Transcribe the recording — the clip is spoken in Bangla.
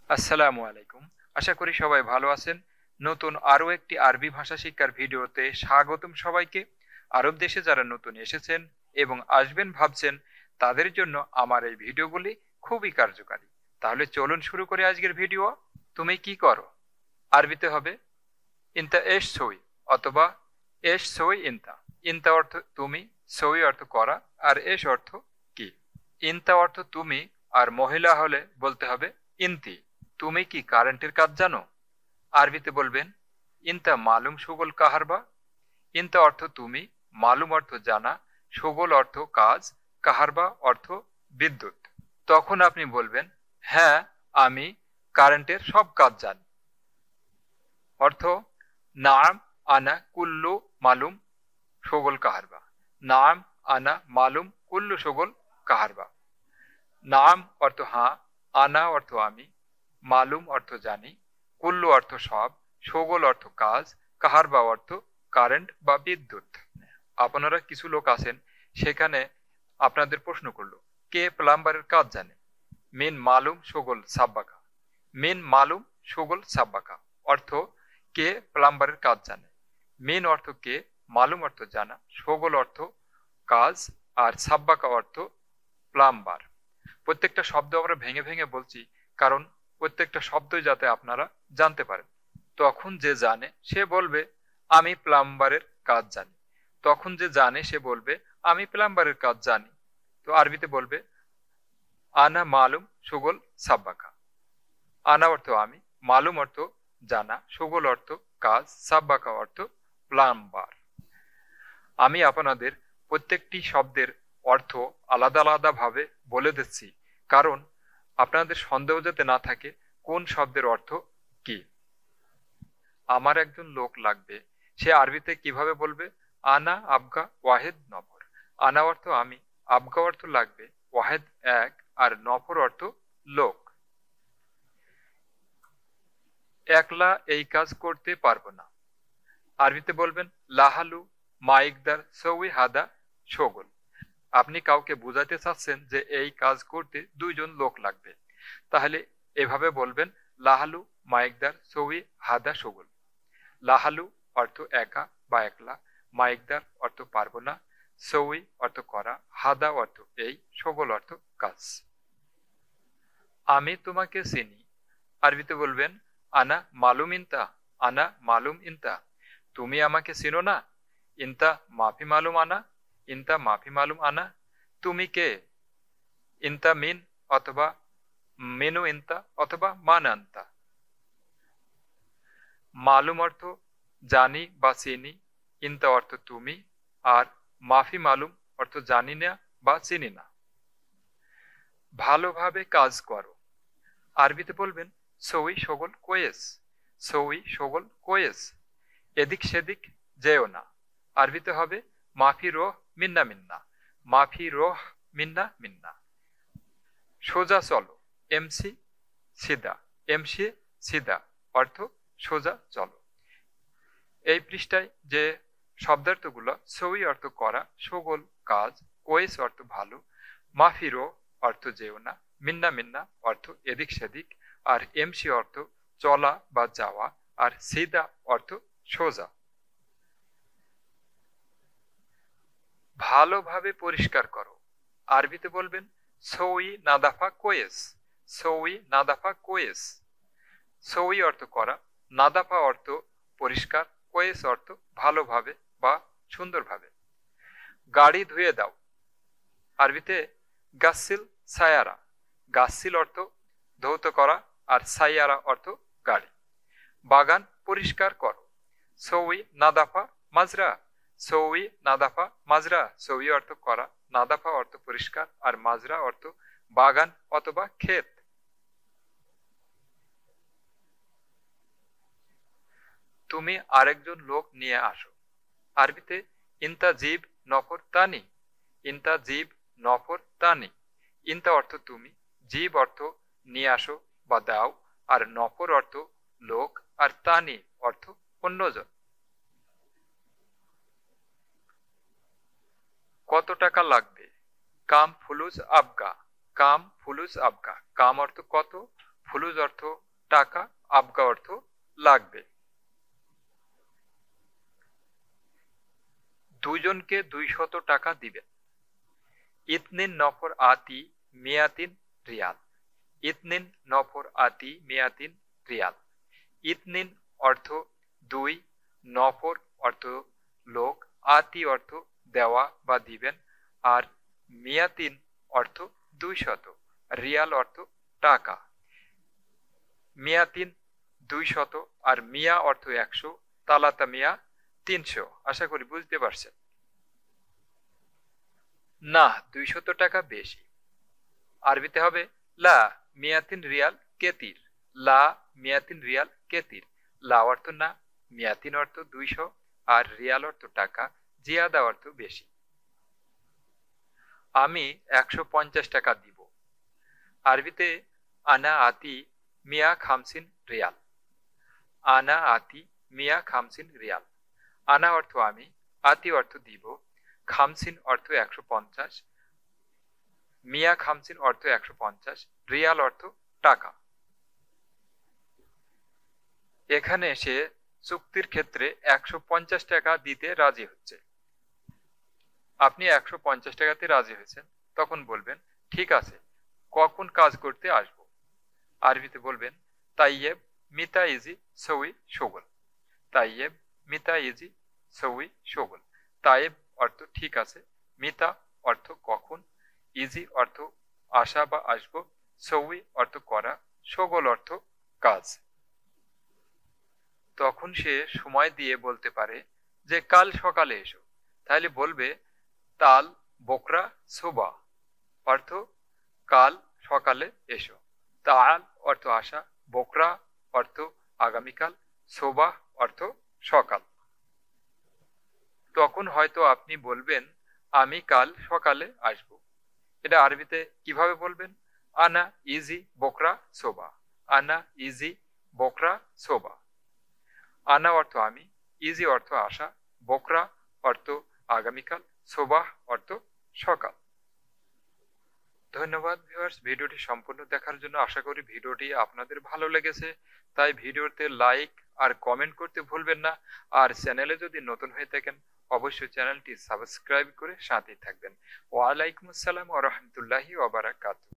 আসসালামু আলাইকুম। আশা করি সবাই ভালো আছেন। নতুন আরো একটি আরবি ভাষা শিক্ষার ভিডিওতে স্বাগতম সবাইকে। আরব দেশে যারা নতুন এসেছেন এবং আসবেন ভাবছেন, তাদের জন্য আমার এই ভিডিওগুলি খুবই কার্যকারী। তাহলে চলুন শুরু করে আজকের ভিডিও। তুমি কি করো? আরবিতে হবে ইনতা এশ সই, অথবা এশ সই ইনতা। ইনতা অর্থ তুমি, সই অর্থ করা, আর এশ অর্থ কি। ইনতা অর্থ তুমি, আর মহিলা হলে বলতে হবে ইনতি। তুমি কি কারেন্টের কাজ জানো? আরবিতে বলবেন ইনতা মালুম সুগল কাহারবা। ইনতা অর্থ তুমি, মালুম অর্থ জানা, সুগল অর্থ কাজ, কাহারবা অর্থ বিদ্যুৎ। তখন আপনি বলবেন, হ্যাঁ, আমি কারেন্টের সব কাজ জানি। অর্থ, নাম আনা কুল্লু মালুম সুগল কাহারবা। নাম আনা মালুম কুল্লু সুগল কাহারবা। নাম অর্থ হ্যাঁ, আনা অর্থ আমি, মালুম অর্থ জানি, কুল্লু অর্থ সব, শোগল অর্থ কাজ, কাহারবা অর্থ কারেন্ট বা বিদ্যুৎ। আপনারা কিছু লোক আছেন, সেখানে আপনাদের প্রশ্ন করলো, কে প্লাম্বারের কাজ জানে? মিন মালুম শোগল সাব্বাকা। মিন মালুম শোগল সাব্বাকা অর্থ, কে প্লাম্বারের কাজ জানে। মিন অর্থ কে, মালুম অর্থ জানা, শোগল অর্থ কাজ, আর সাব্বাকা অর্থ প্লাম্বার। প্রত্যেকটা শব্দ আমরা ভেঙে ভেঙে বলছি, কারণ প্রত্যেকটা শব্দই যাতে আপনারা জানতে পারেন। তখন যে জানে সে বলবে আমি প্লাম্বারের কাজ জানি। তখন যে জানে সে বলবে আমি প্লাম্বারের কাজ জানি। তো আরবিতে বলবে আনা মালুম সুগল সাব্বাকা। আনা অর্থ আমি, মালুম অর্থ জানা, সুগল অর্থ কাজ, সাব্বাকা অর্থ প্লাম্বার। আমি আপনাদের প্রত্যেকটি শব্দের অর্থ আলাদা আলাদা ভাবে বলে দিচ্ছি, কারণ আপনাদের সন্দেহ যাতে না থাকে কোন শব্দের অর্থ কি। আমার একজন লোক লাগবে, সে আরবিতে কিভাবে বলবে? আনা আবগা ওয়াহেদ নফর। আনা অর্থ আমি, আবগা অর্থ লাগবে, ওয়াহেদ এক, আর নফর অর্থ লোক। একলা এই কাজ করতে পারবো না। আরবিতে বলবেন লাহালু মাইকদার সৌই হাদা শোগল। আপনি কাউকে বুঝাতে চাচ্ছেন যে এই কাজ করতে দুইজন লোক লাগবে, তাহলে এভাবে বলবেন লাহালু মাইকদার সৌই হাদা শোগল। লাহালু অর্থ একা বা একলা, মাইকদার অর্থ পারবো না, সৌই অর্থ করা, হাদা অর্থ এই, শোগল অর্থ কাজ। আমি তোমাকে চিনি। আরবিতে বলবেন আনা মালুম ইনতা। আনা মালুম ইনতা। তুমি আমাকে চিনো না? ইনতা মাফি মালুম আনা। ইনতা মাফি মালুম আনা। তুমি কে? ইনতা মিন, অথবা মেনু ইনতা, অথবা মান আনতা। মালুম অর্থ জানি বা চিনি, ইনতা অর্থ তুমি, আর মাফি মালুম অর্থ জানি না বা চিনি না। ভালোভাবে কাজ করো। আরবিতে বলবেন সই সগল কোয়েস। সই সগল কোয়েস। এদিক সেদিক যেও না। আরবিতে হবে মাফি রোহ মিন্না মিন্না। মাফি রোহ মিন্না মিন্না। সোজা চলো। এমসি সিদা। এমসি সিদা অর্থ সোজা চলো। এই পৃষ্ঠায় যে শব্দার্থগুলো, সই অর্থ করা, সগল কাজ, কোয়েস অর্থ ভালো, মাফিরো অর্থ যেও না, মিন্না মিন্না অর্থ এদিক সেদিক, আর এমসি অর্থ চলা বা যাওয়া, আর সিদা অর্থ সোজা। ভালোভাবে পরিষ্কার করো। আরবিতে বলবেন সই নাদাফা কোয়েস। সই নাদাফা কোয়েস। সই অর্থ করা, নাদাফা অর্থ পরিষ্কার, কোয়েস অর্থ ভালোভাবে বা সুন্দরভাবে। গাড়ি ধুয়ে দাও। আরবিতে গাসিল সায়ারা। গাসিল অর্থ ধৌত করা, আর সাইয়ারা অর্থ গাড়ি। বাগান পরিষ্কার করো। সৌই নাদাফা মাজরা। সৌই নাদাফা মাজরা। সৌই অর্থ করা, নাদাফা অর্থ পরিষ্কার, আর মাজরা অর্থ বাগান অথবা ক্ষেত। তুমি আরেকজন লোক নিয়ে আসো। আরবিতে ইনতা জিব নফর তানি। ইনতা জিব নফর তানি। ইনতা অর্থ তুমি, জিব অর্থ নিয়ে আসো বা দাও, আর নফর অর্থ লোক, আর তানি অর্থ অন্যজন। কত টাকা লাগবে? কাম ফুলুস আবগা। কাম ফুলুস আবগা। কাম অর্থ কত, ফুলুজ অর্থ টাকা, আবগা অর্থ লাগবে। দুইজনকে 200 টাকা দিবেন। ইতনিন নফর আতি মিয়াতিন রিয়াল। ইতনিন নফর আতি মিয়াতিন রিয়াল। ইতনিন অর্থ 2, নফর অর্থ লোক, আতি অর্থ দেওয়া বা দিবেন, আর মিয়াতিন অর্থ 200, রিয়াল অর্থ টাকা। মিয়াতিন 200 আর মিয়া অর্থ 100, তালাতা মিয়া 300। আশা করি বুঝতে পারছেন। না, 200 টাকা বেশি। আরবিতে হবে লা মিয়াতিন রিয়াল কেতির। লা মিয়াতিন রিয়াল কেতির। লা অর্থ না, মিয়াতিন অর্থ 200, আর রিয়াল অর্থ টাকা, জিয়াদা অর্থ বেশি। আমি 150 টাকা দিব। আরবিতে আনা আতি মিয়া খামসিন রিয়াল। আনা আতি মিয়া খামসিন রিয়াল। আনা অর্থ আমি, আতি অর্থ দিব, খামসিন অর্থ 150, মিয়া খামসিন অর্থ 150, রিয়াল অর্থ টাকা। এখানে সে চুক্তির ক্ষেত্রে 150 টাকা দিতে রাজি হচ্ছে। আপনি 150 টাকাতে রাজি হয়েছেন, তখন বলবেন ঠিক আছে, কখন কাজ করতে আসবো। আরবিতে বলবেন তাইয়েব মিতা ইজি সউই শোগল। তাইয়েব মিতা ইজি সউই শোগল। তাইব অর্থ ঠিক আছে, মিতা অর্থ কখন, ইজি অর্থ আসা বা আসবো, সউই অর্থ করা, শোগল অর্থ কাজ। তখন সে সময় দিয়ে বলতে পারে যে কাল সকালে এসো। তাহলে বলবে তাল বোকরা সোবা, অর্থ কাল সকালে এসো। তাল অর্থ আসা, বোকরা অর্থ আগামীকাল, সোবা অর্থ সকাল। তখন হয়তো আপনি বলবেন আমি কাল সকালে আসব। এটা আরবিতে কিভাবে বলবেন? আনা ইজি বোকরা সোবা। আনা ইজি বোকরা সোবা। আনা অর্থ আমি, ইজি অর্থ আসা, বোকরা অর্থ আগামীকাল, সোবাহ অর্থ সকাল। ধন্যবাদ ভিউয়ার্স, ভিডিওটি সম্পূর্ণ দেখার জন্য। আশা করি ভিডিওটি আপনাদের ভালো লেগেছে। তাই ভিডিওতে লাইক আর কমেন্ট করতে ভুলবেন না। আর চ্যানেলে যদি নতুন হয়ে থাকেন, অবশ্যই চ্যানেলটি সাবস্ক্রাইব করে সাথেই থাকবেন। ওয়ালাইকুম আসসালাম ওয়া রাহমাতুল্লাহি ওয়া বারাকাতুহু।